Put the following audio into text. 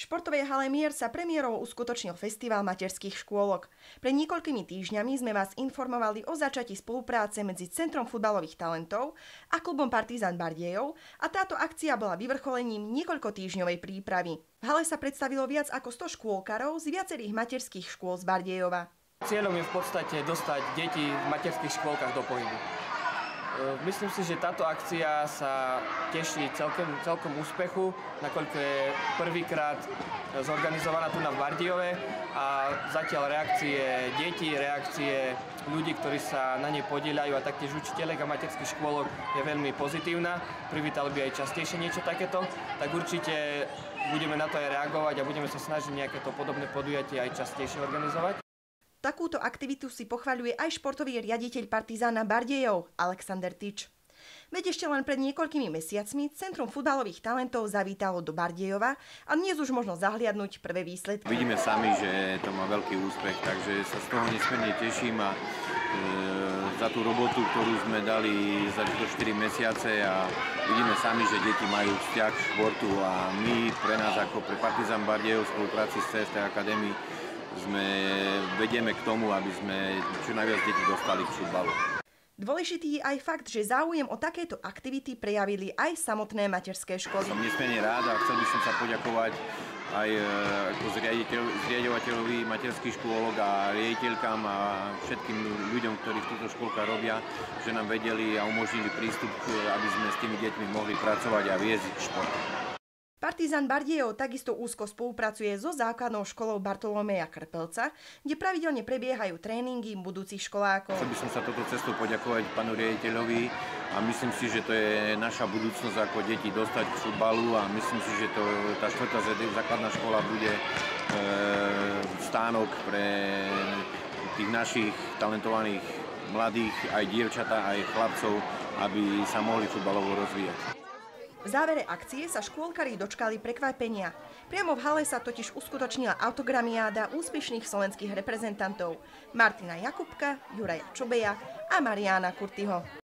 športovej hale Mier sa premiérovo uskutočnil festival materských škôlok. Pred niekoľkými týždňami sme vás informovali o začatí spolupráce medzi Centrom futbalových talentov a klubom Partizan Bardejov a táto akcia bola vyvrcholením niekoľkotýždňovej prípravy. V hale sa predstavilo viac ako 100 škôlkarov z viacerých materských škôl z Bardejova. Cieľom je v podstate dostať deti v materských škôlkach do pohybu. Myslím si, že táto akcia sa teší celkom úspechu, nakoľko je prvýkrát zorganizovaná tu na Bardejove a zatiaľ reakcie detí, reakcie ľudí, ktorí sa na nej podieľajú a taktiež učiteľek a materských škôlok je veľmi pozitívna. Privítali by aj častejšie niečo takéto, tak určite budeme na to aj reagovať a budeme sa snažiť nejaké to podobné podujatie aj častejšie organizovať. Takúto aktivitu si pochvaľuje aj športový riaditeľ Partizana Bardejov Alexander Tič. Veď ešte len pred niekoľkými mesiacmi Centrum futbalových talentov zavítalo do Bardejova a dnes už možno zahliadnúť prvé výsledky. Vidíme sami, že to má veľký úspech, takže sa z toho nesmierne teším a za tú robotu, ktorú sme dali za tieto 4 mesiace a vidíme sami, že deti majú vzťah k športu a my pre nás ako pre Partizan Bardejov v spolupráci s CST Academy vedieme k tomu, aby sme čo najviac detí dostali k futbalu. Dôležitý je aj fakt, že záujem o takéto aktivity prejavili aj samotné materské školy. Som nesmierne rád a chcel by som sa poďakovať aj ako zriaďovateľovi materských škôlok a riaditeľkám a všetkým ľuďom, ktorí v týchto škôlkach robia, že nám vedeli a umožnili prístup, aby sme s tými deťmi mohli pracovať a viesť šport. Partizan Bardejov takisto úzko spolupracuje so základnou školou Bartolomeja Krpelca, kde pravidelne prebiehajú tréningy budúcich školákov. Chcel by som sa toto cestou poďakovať pánu riaditeľovi a myslím si, že to je naša budúcnosť ako deti dostať k futbalu a myslím si, že tá 4. základná škola bude stánok pre tých našich talentovaných mladých, aj dievčatá, aj chlapcov, aby sa mohli futbalovo rozvíjať. V závere akcie sa škôlkari dočkali prekvapenia. Priamo v hale sa totiž uskutočnila autogramiáda úspešných slovenských reprezentantov Martina Jakubka, Juraja Čobeja a Mariána Kurtyho.